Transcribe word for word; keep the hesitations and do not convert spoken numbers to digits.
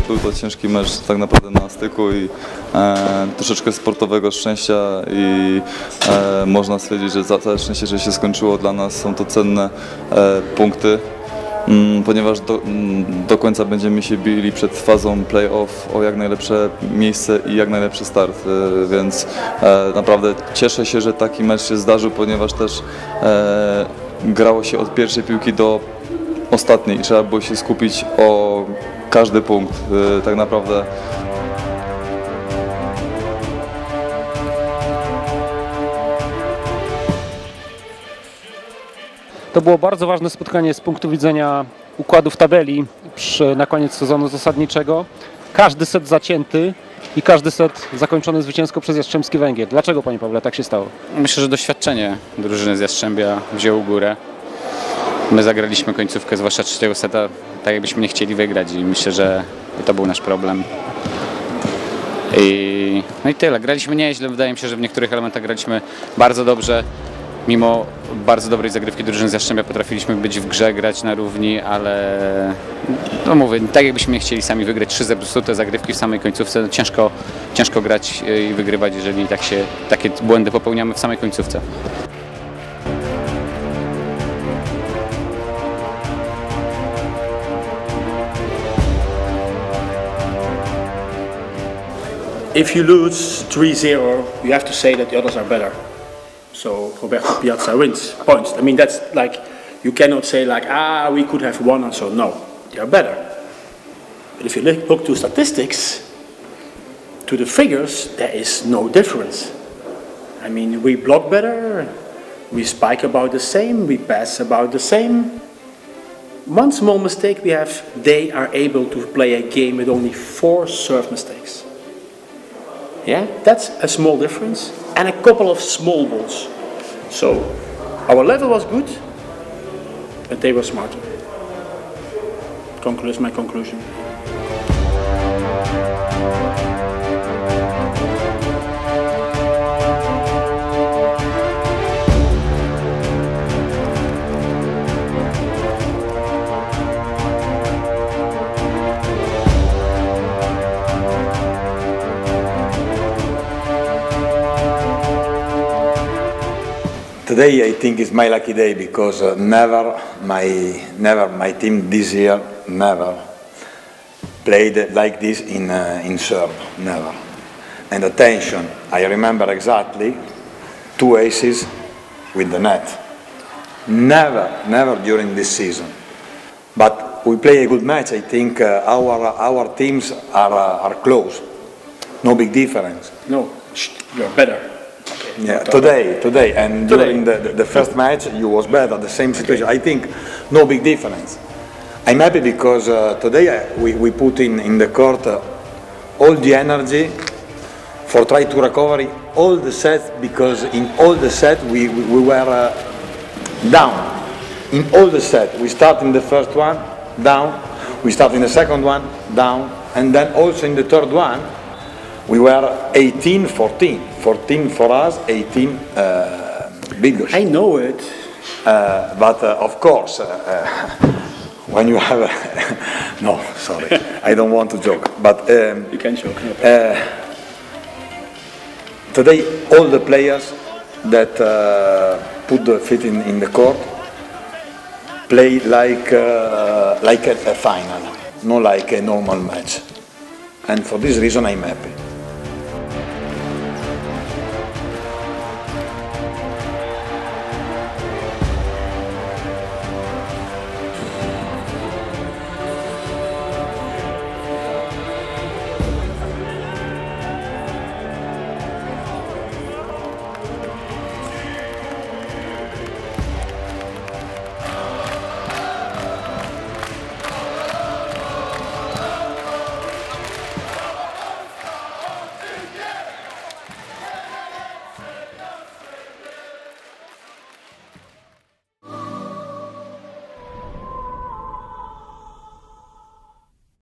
był to ciężki mecz tak naprawdę na styku i e, troszeczkę sportowego szczęścia i e, można stwierdzić, że za całe szczęście, że się skończyło dla nas, są to cenne e, punkty. Ponieważ do, do końca będziemy się bili przed fazą play-off o jak najlepsze miejsce i jak najlepszy start, więc e, naprawdę cieszę się, że taki mecz się zdarzył, ponieważ też e, grało się od pierwszej piłki do ostatniej i trzeba było się skupić o każdy punkt, e, tak naprawdę. To było bardzo ważne spotkanie z punktu widzenia układu w tabeli przy, na koniec sezonu zasadniczego. Każdy set zacięty i każdy set zakończony zwycięsko przez Jastrzębski Węgiel. Dlaczego, panie Pawle, tak się stało? Myślę, że doświadczenie drużyny z Jastrzębia wzięło górę. My zagraliśmy końcówkę, zwłaszcza trzeciego seta, tak jakbyśmy nie chcieli wygrać i myślę, że to był nasz problem. I, no i tyle. Graliśmy nieźle, wydaje mi się, że w niektórych elementach graliśmy bardzo dobrze. Mimo bardzo dobrej zagrywki drużyny z Jastrzębia potrafiliśmy być w grze, grać na równi, ale no mówię, tak jakbyśmy nie chcieli sami wygrać trzy zepsute zagrywki w samej końcówce, no ciężko, ciężko grać i wygrywać, jeżeli tak się, takie błędy popełniamy w samej końcówce. If you lose three zero, you have to say that the others are better. So Roberto Piazza wins points. I mean, that's like, you cannot say like, ah, we could have won and so. No, they are better. But if you look, look to statistics, to the figures, there is no difference. I mean, we block better, we spike about the same, we pass about the same. One small mistake we have, they are able to play a game with only four serve mistakes. Yeah, that's a small difference, and a couple of small balls. So our level was good, but they were smarter. Concludes my conclusion. Today I think is my lucky day because uh, never my never my team this year never played like this in uh, in serve, never. And attention, I remember exactly two aces with the net. Never, never during this season. But we play a good match. I think uh, our our teams are uh, are close. No big difference. No, you're better. Yeah, today, today, and Today. during the, the, the first match, you was better, the same situation. Okay. I think no big difference. I'm happy because uh, today uh, we, we put in, in the court uh, all the energy for try to recover all the sets, because in all the sets we, we, we were uh, down. In all the sets, we start in the first one, down, we start in the second one, down, and then also in the third one, we were eighteen fourteen. fourteen for us, eighteen uh, Bigos. I know it. Uh, but uh, of course, uh, uh, when you have a no, sorry, I don't want to joke. But um, You can joke. No uh, today, all the players that uh, put the feet in, in the court play like uh, like a, a final, not like a normal match. And for this reason, I'm happy.